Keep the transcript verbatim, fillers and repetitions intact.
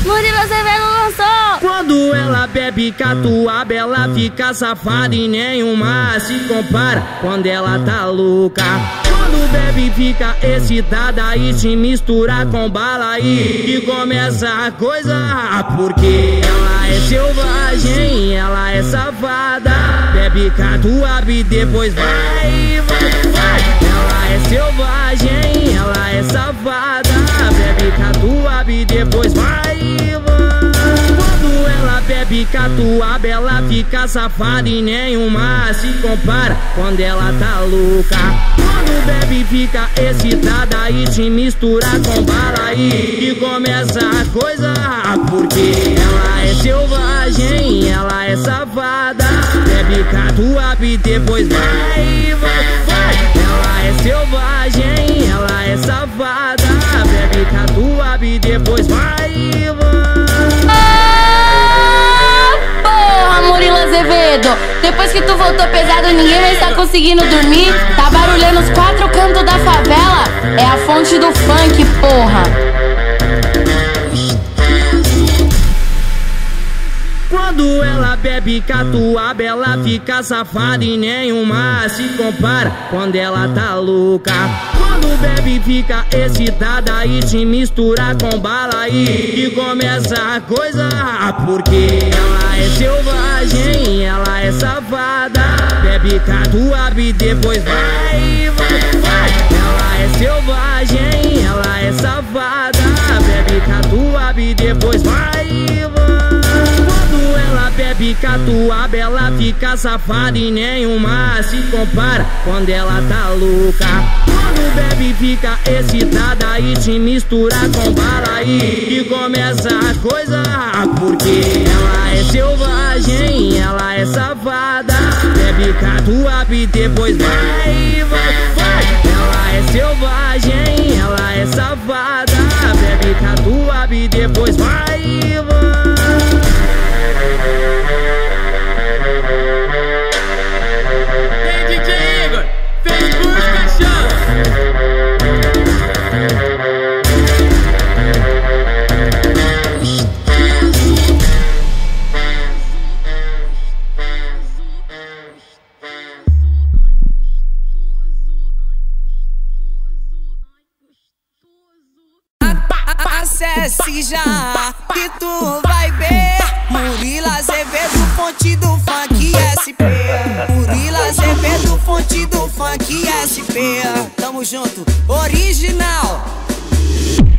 Murilo Azevedo lançou. Quando ela bebe catuaba, ela fica safada e nenhuma se compara quando ela tá louca. Quando bebe fica excitada e se mistura com bala e, e começa a coisa. Porque ela é selvagem, ela é safada. Bebe catuaba e depois vai, vai, vai. Ela é selvagem, ela é safada. Bebe catuaba e depois vai, vai. Quando ela bebe catuaba, ela fica safada e nenhuma se compara quando ela tá louca. Quando bebe fica excitada e se mistura com bala e, e começa a coisa. Porque ela é selvagem, ela é safada. Bebe catuaba e depois vai, vai, vai. Ela é selvagem, ela é safada. Bebe catuaba e depois vai, vai. Porra, Murilo Azevedo, depois que tu voltou pesado, ninguém mais tá conseguindo dormir. Tá barulhando os quatro cantos da favela. É a fonte do funk, porra. Quando ela bebe catuaba, ela fica safada e nenhuma se compara quando ela tá louca. Quando bebe fica excitada e se mistura com bala e, e começa a coisa. Porque ela é selvagem, ela é safada. Bebe catuaba e depois vai, vai, vai. Ela é selvagem, ela é safada. Bebe catuaba e depois vai, vai. Quando ela bebe catuaba, ela fica safada e nenhuma se compara quando ela tá louca. Quando bebe fica excitada e se mistura com bala e, e começa a coisa. Porque ela é selvagem, ela é safada. Bebe catuaba e depois vai, vai, vai. Ela é selvagem, ela é safada. Bebe catuaba e depois vai, vai. Ei, D J Igor, fez por caixão. Acesse já que tu vai ver Murilo Azevedo, fonte do funk S P. Murilo Azevedo, fonte do funk S P. Tamo junto, original.